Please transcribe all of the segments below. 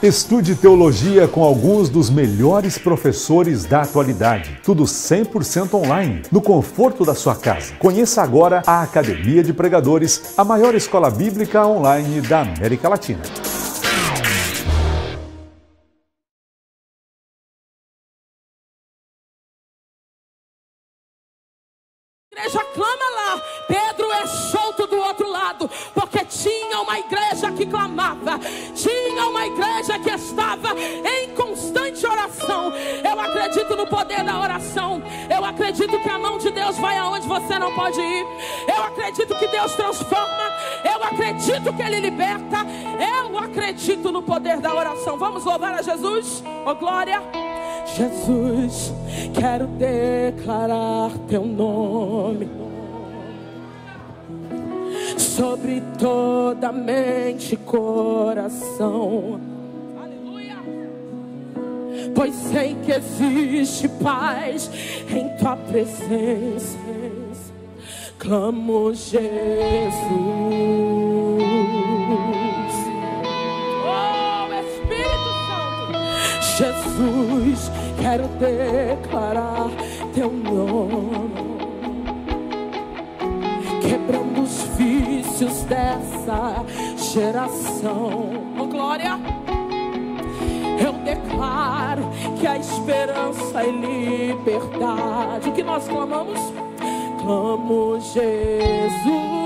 Estude teologia com alguns dos melhores professores da atualidade. Tudo 100% online, no conforto da sua casa. Conheça agora a Academia de Pregadores, a maior escola bíblica online da América Latina. A igreja clama lá, Pedro é solto do outro lado, porque tinha uma igreja que clamava, tinha uma igreja que estava em constante oração. Eu acredito no poder da oração, eu acredito que a mão de Deus vai aonde você não pode ir, eu acredito que Deus transforma, eu acredito que Ele liberta, eu acredito no poder da oração. Vamos louvar a Jesus, oh glória. Jesus, quero declarar teu nome sobre toda mente e coração. Aleluia. Pois sei que existe paz em tua presença. Clamo Jesus. Oh, Espírito Santo. Jesus, quero declarar teu nome, quebrando os vícios dessa geração. Oh glória, eu declaro que a esperança e liberdade, o que nós clamamos? Clamo Jesus.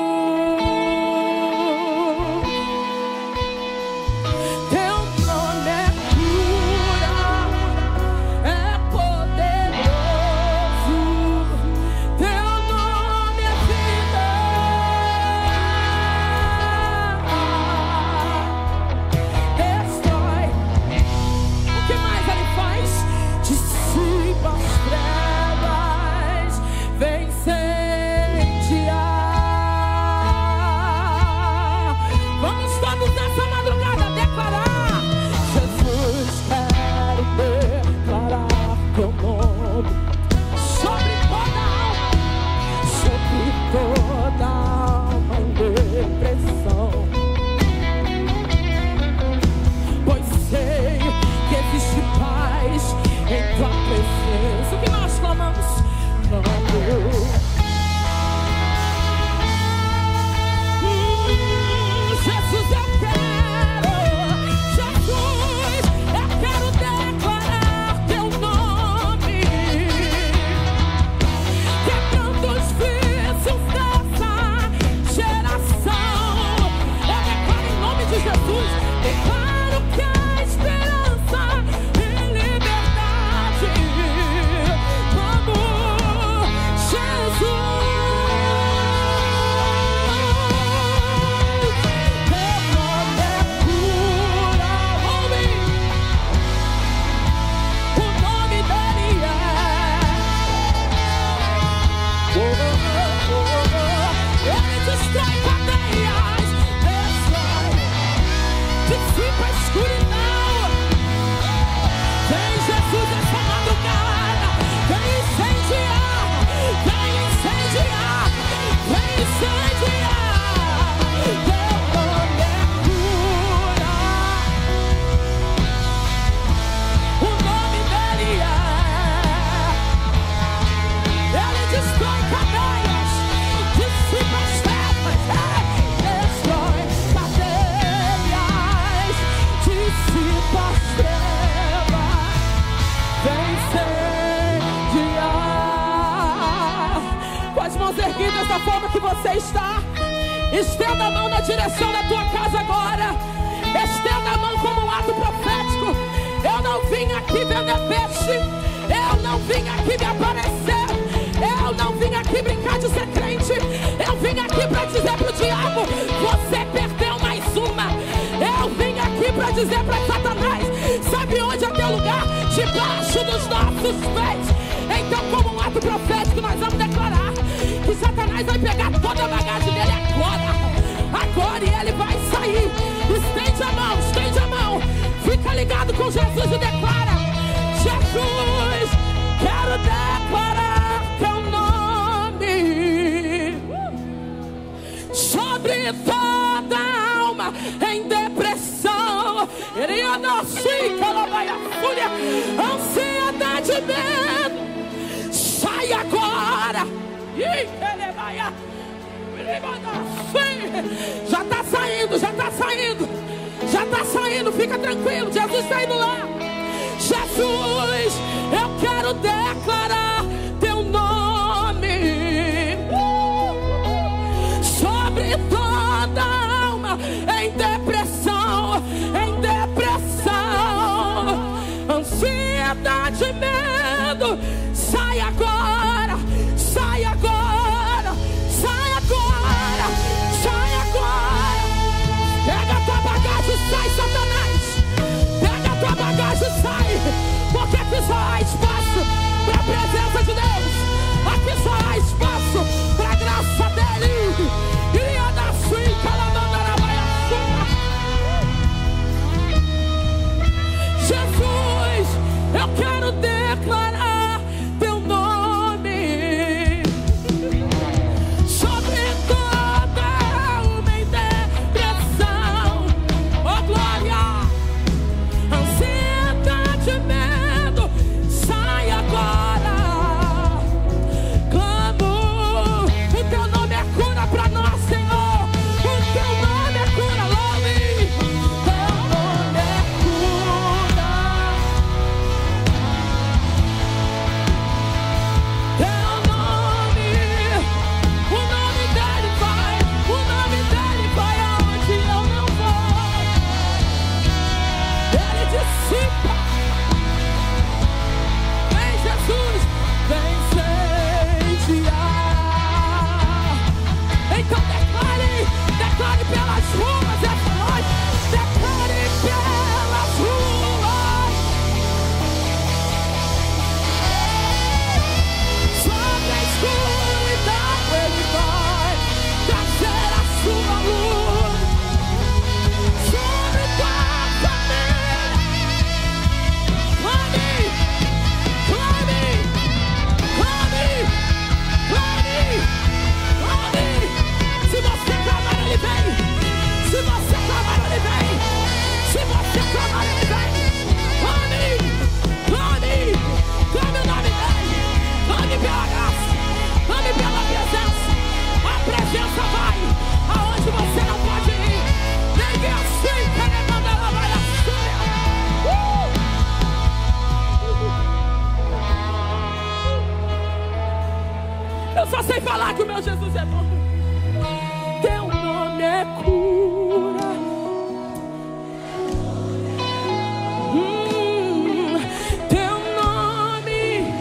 Da forma que você está, estenda a mão na direção da tua casa agora, estenda a mão como um ato profético. Eu não vim aqui vender peixe, eu não vim aqui me aparecer, eu não vim aqui brincar de ser crente, eu vim aqui para dizer pro diabo: você perdeu mais uma. Eu vim aqui para dizer para Satanás: sabe onde é teu lugar? Debaixo dos nossos pés. Então, como um ato profético, nós vamos declarar que Satanás vai pegar toda a bagagem dele agora, e ele vai sair. Estende a mão, fica ligado com Jesus e declara: Jesus, quero declarar teu nome sobre toda alma em depressão, Ansiedade, medo, sai agora. Já está saindo, já está saindo, já está saindo, fica tranquilo, Jesus está indo lá. Jesus, eu quero declarar teu nome sobre toda alma em depressão, ansiedade, medo, sai agora, sai agora, sai agora, sai agora. Pega a tua bagagem e sai, Satanás. Pega a tua bagagem e sai, porque aqui só há espaço para a presença de Deus. Aqui só há espaço para a graça dele. E a da suíca, ela manda na baia. Jesus, eu quero declarar teu nome sobre toda alma em depressão. Oh glória, ansiedade, medo, sai agora. Clamo, o teu nome é cura pra nós, Senhor. O teu nome é cura, louve. Teu nome é cura. Teu nome, o nome dele vai aonde eu não vou. Ele dissipa. Vem Jesus, vem incendiar. Então declare pelas ruas essa noite. Declare pelas ruas. Sobre a escuridão ele vai trazer a sua luz. Sobre tua família. Clame, clame, clame, clame, clame. Se você clamar, ele vem. Se você clamar, ele vem. Se você clamar, ele vem. Clame, clame, clame o nome dele. Clame pela graça, clame pela presença. A presença vai aonde você não pode ir. Ninguém assim, quem manda ela vai assim. Eu só sei falar que o meu Jesus é bom. Teu nome é cura. Teu nome.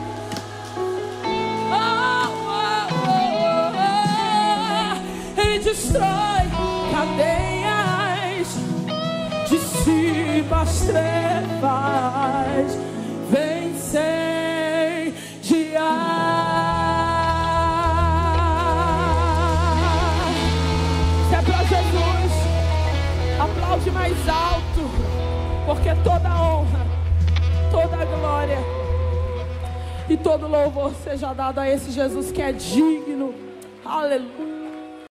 Ele destrói cadeias, dissipa as trevas, vem incendiar. Se é pra Jesus, aplaude mais alto, porque toda honra, toda glória e todo louvor seja dado a esse Jesus que é digno. Aleluia.